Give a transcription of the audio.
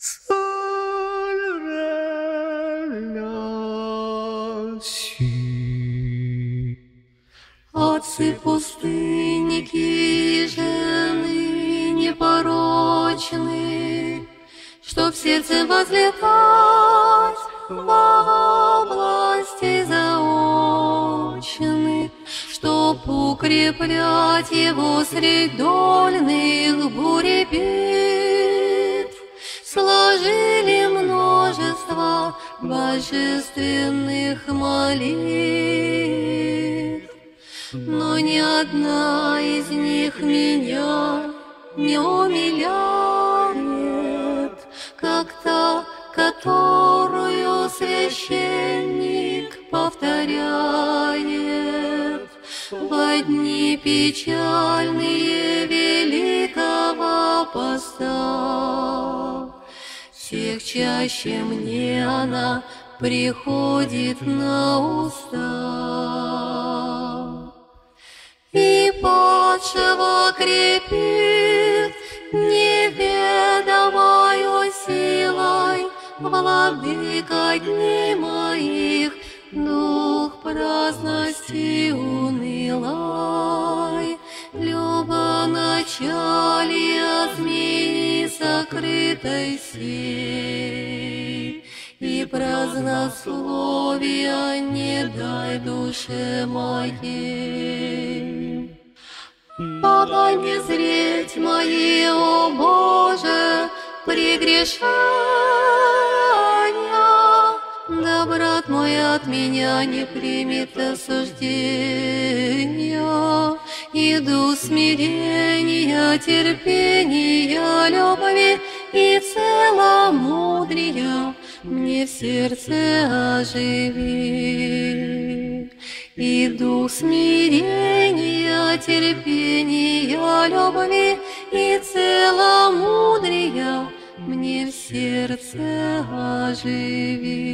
Отцы пустынники, жены непорочны, что в сердце возлетать во области заочны, чтоб укреплять его средь дольных бури битв, сложили множество божественных молитв, но ни одна из них меня не умиляет, как та, которую священник повторяет во дни печальные великого поста. Всех чаще мне она приходит на уста. И падшего крепит неведомою силой, владыка дней моих, дух праздности унылой, любоначалия змеи сокрытой сей, и празднословия не дай душе моей. Подай мне зреть мои, о Боже, прегрешения, да брат мой от меня не примет осуждения, иду смирения, терпения, любви и целомудрия мне в сердце оживи. И дух смирения, терпения, любви и целомудрия мне в сердце оживи.